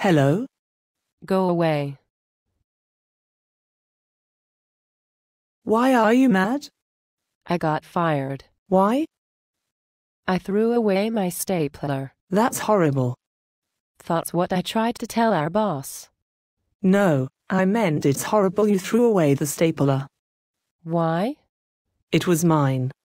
Hello? Go away. Why are you mad? I got fired. Why? I threw away my stapler. That's horrible. That's what I tried to tell our boss. No, I meant it's horrible you threw away the stapler. Why? It was mine.